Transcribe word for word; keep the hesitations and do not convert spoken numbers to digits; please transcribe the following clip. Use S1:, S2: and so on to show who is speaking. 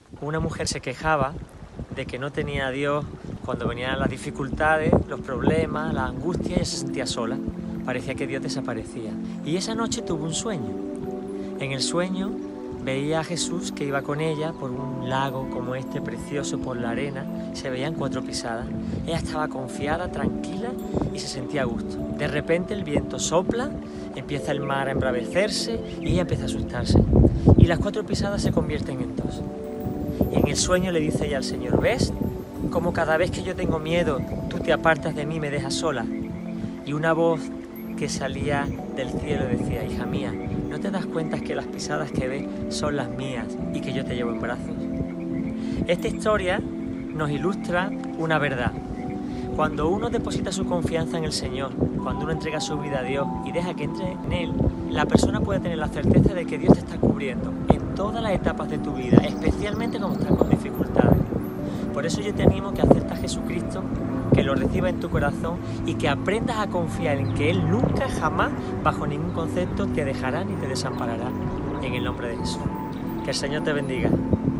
S1: Una mujer se quejaba de que no tenía a Dios cuando venían las dificultades, los problemas, la angustia, y ella se sentía sola. Parecía que Dios desaparecía. Y esa noche tuvo un sueño. En el sueño veía a Jesús que iba con ella por un lago como este, precioso, por la arena. Se veían cuatro pisadas. Ella estaba confiada, tranquila y se sentía a gusto. De repente el viento sopla, empieza el mar a embravecerse y ella empieza a asustarse. Y las cuatro pisadas se convierten en dos. Y en el sueño le dice ella al Señor: ¿ves? Como cada vez que yo tengo miedo, tú te apartas de mí y me dejas sola. Y una voz que salía del cielo decía: hija mía, ¿no te das cuenta que las pisadas que ves son las mías y que yo te llevo en brazos? Esta historia nos ilustra una verdad. Cuando uno deposita su confianza en el Señor, cuando uno entrega su vida a Dios y deja que entre en Él, la persona puede tener la certeza de que Dios te está cubriendo en todas las etapas de tu vida, especialmente cuando estás con dificultades. Por eso yo te animo a que aceptes a Jesucristo, que lo recibas en tu corazón y que aprendas a confiar en que Él nunca, jamás, bajo ningún concepto, te dejará ni te desamparará. En el nombre de Jesús. Que el Señor te bendiga.